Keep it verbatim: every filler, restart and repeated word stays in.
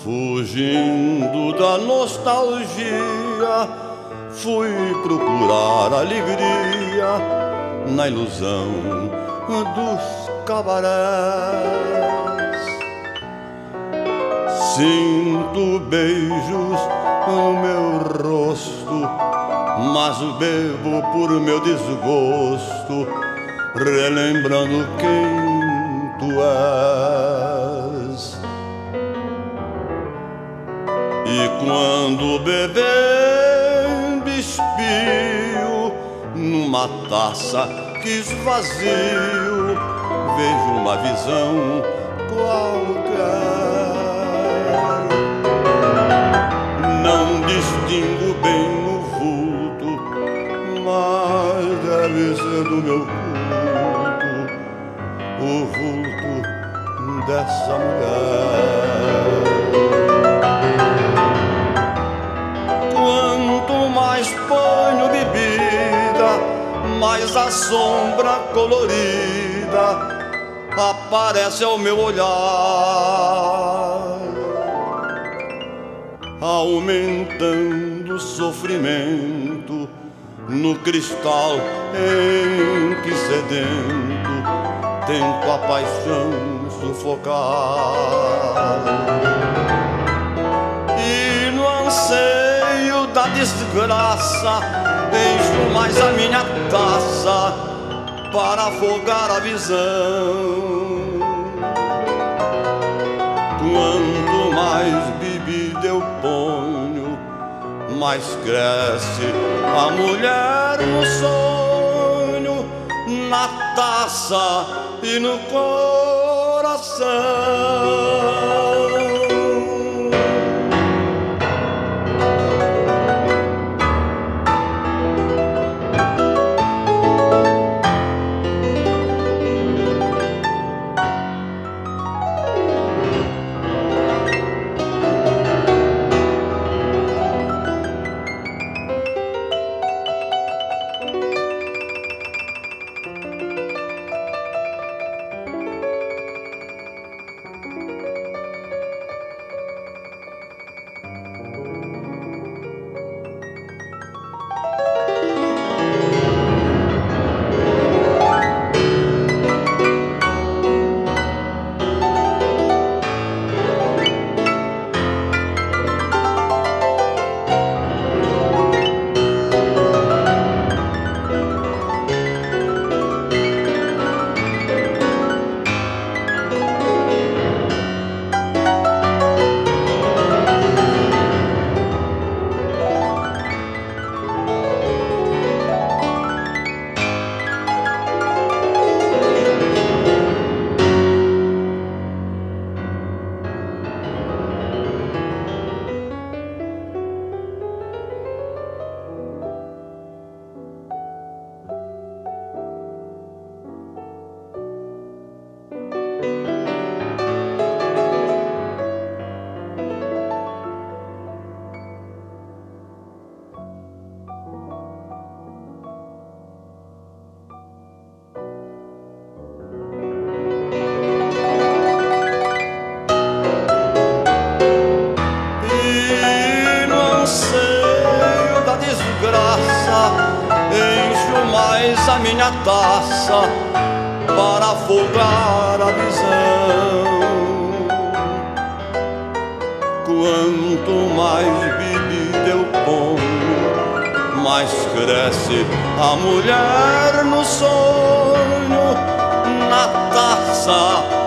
Fugindo da nostalgia, fui procurar alegria na ilusão dos cabarés. Sinto beijos no meu rosto, mas bebo por meu desgosto, relembrando quem tu és. E quando bebendo espio numa taça que esvazio, vejo uma visão qualquer. Não distingo bem o vulto, mas deve ser do meu culto, o vulto dessa mulher. Quanto mais ponho bebida, mais a sombra colorida aparece ao meu olhar, aumentando o sofrimento no cristal em que sedento tento a paixão sufocar. E no anseio da desgraça encho mais a minha taça para afogar a visão. Quanto mais bebida eu ponho, mais cresce a mulher no sonho, na taça e no coração. Encho mais a minha taça para afogar a visão. Quanto mais bebida eu ponho, mais cresce a mulher no sonho, na taça